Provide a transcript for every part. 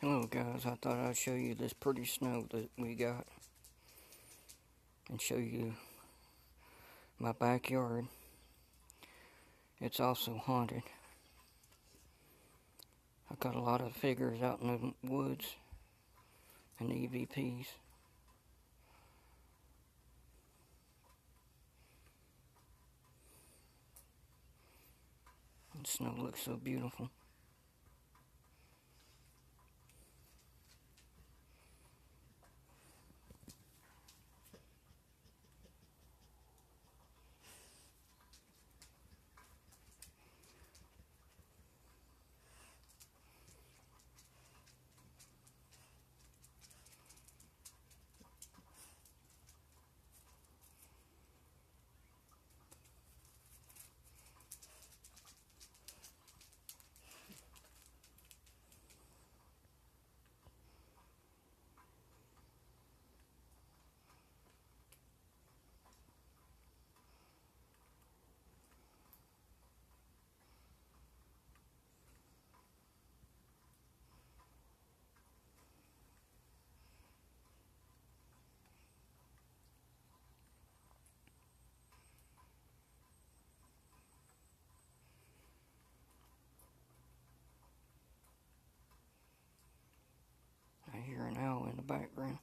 Hello guys, I thought I'd show you this pretty snow that we got and show you my backyard. It's also haunted. I've got a lot of figures out in the woods and EVPs. The snow looks so beautiful. I hear an owl in the background.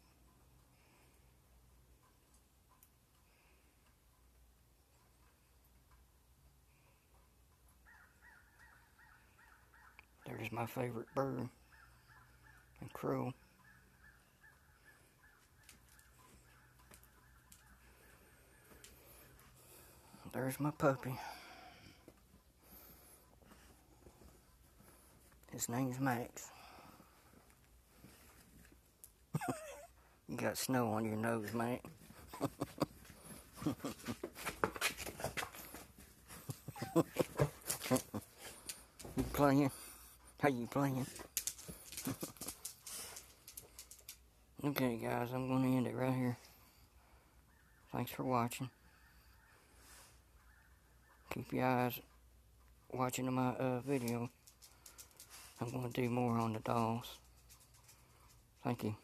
There's my favorite bird, a crow. There's my puppy. His name's Max. You got snow on your nose, mate. You playing? How you playing? Okay guys, I'm going to end it right here. Thanks for watching. Keep your eyes watching my video. I'm going to do more on the dolls. Thank you.